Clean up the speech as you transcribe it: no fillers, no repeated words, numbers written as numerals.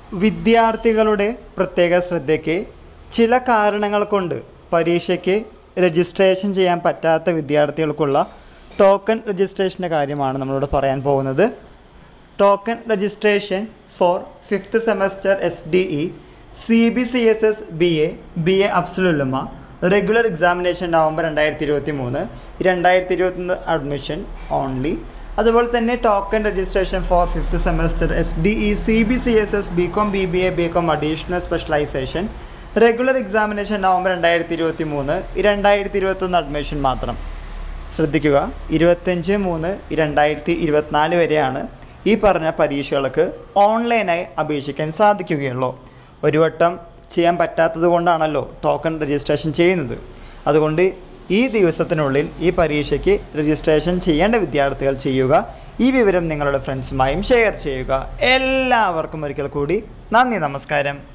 വിദ്യാർത്ഥികളുടെ പ്രത്യേക ശ്രദ്ധയ്ക്ക് ചില കാരണങ്ങൾ കൊണ്ട് പരീക്ഷയ്ക്ക് രജിസ്ട്രേഷൻ ചെയ്യാൻ പറ്റാത്ത വിദ്യാർത്ഥികൾക്കുള്ള ടോക്കൺ രജിസ്ട്രേഷൻ്റെ കാര്യമാണ് നമ്മളിവിടെ പറയാൻ പോകുന്നത്. Token registration for 5th semester SDE CBCSS BA Afzal Ulama regular examination November 2023 2021 admission only. അതുപോലെ തന്നെ token registration for 5th semester SDE CBCSS BCom BBA BCom additional specialisation regular examination November 2023 2021 admission മാത്രം. ശ്രദ്ധിക്കുക, 25/3/2024 വരെയാണ് ഈ പറഞ്ഞ പരീക്ഷകൾക്ക് ഓൺലൈനായി അപേക്ഷിക്കാൻ സാധിക്കുകയുള്ളൂ. ഒരു വട്ടം ചെയ്യാൻ പറ്റാത്തത് കൊണ്ടാണല്ലോ ടോക്കൺ രജിസ്ട്രേഷൻ ചെയ്യുന്നത്. അതുകൊണ്ട് ഈ ദിവസത്തിനുള്ളിൽ ഈ പരീക്ഷയ്ക്ക് രജിസ്ട്രേഷൻ ചെയ്യേണ്ട വിദ്യാർത്ഥികൾ ചെയ്യുക. ഈ വിവരം നിങ്ങളുടെ ഫ്രണ്ട്സുമായും ഷെയർ ചെയ്യുക. എല്ലാവർക്കും ഒരിക്കൽ കൂടി നന്ദി, നമസ്കാരം.